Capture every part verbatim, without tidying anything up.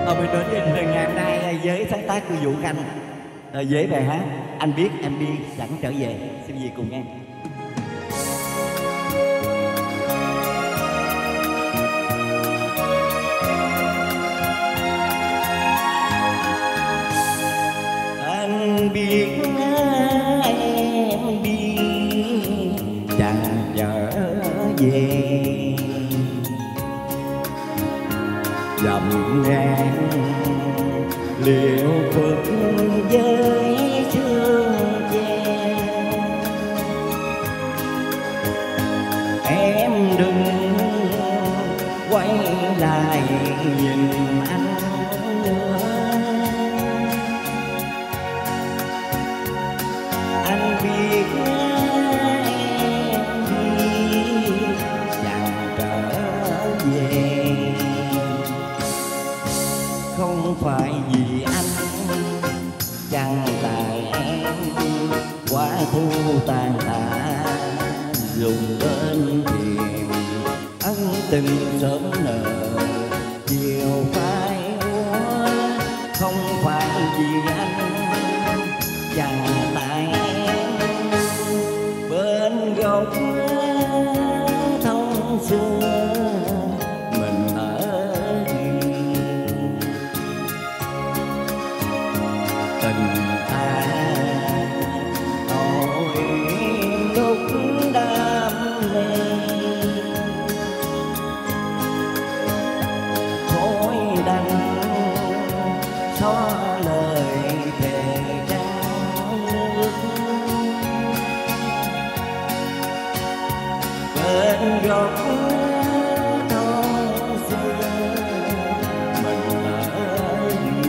Ờ, mình đến với ngày hôm nay với sáng tác của Vũ Khanh à, với bài hát Anh Biết Em Đi Chẳng Trở Về. Xin gì cùng nghe. Anh biết em đi chẳng trở về, dầm ngang liễu phật với sương che. Em đừng quay lại nhìn anh nữa, anh biết em đi chẳng trở về. Không phải vì anh, chẳng tại em quá thu tàn tạ dùng bên thềm ân tình sớm nở chiều phai úa. Không phải vì anh, chẳng tại em bên góc thông xưa mình ở tình ta nỗi lúc đam mê. Khối đành xóa lời thề trao ước, bên góc thông xưa mình ở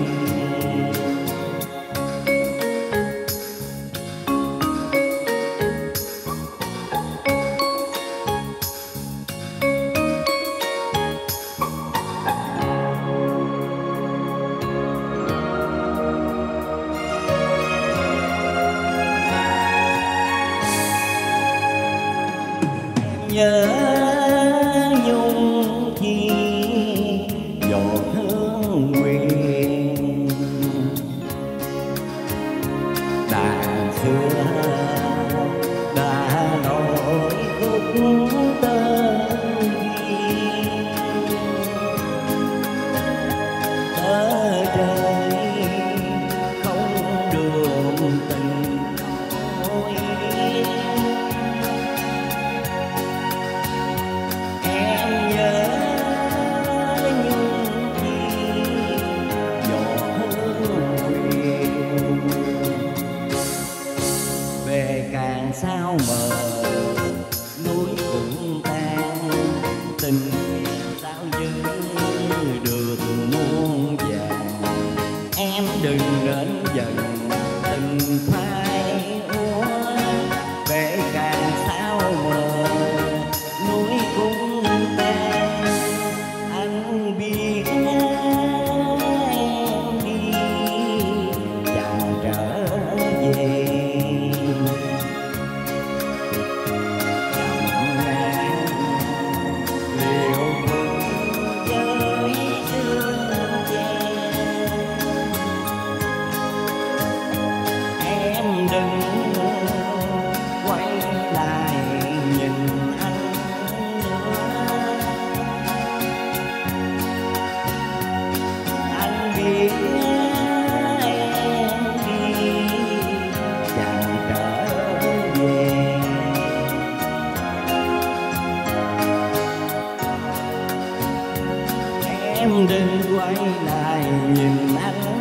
nhớ nhung chi giọt hương nguyện. Đàn xưa đã nổi khúc tơ tơ trời không đường tình thôi. Em nhớ nhung chi giọt hương nguyện. Về càng sao mờ núi cũng tan, tình sao giữ được muôn vàng. Em đừng đến dần tình phai úa. Về càng sao mờ núi cũng tan, anh biết em đi chẳng trở về. Dầm ngang liễu phật với sương che. Em đừng quay lại nhìn anh nữa, anh biết em đi chẳng trở về. Em đừng quay lại nhìn anh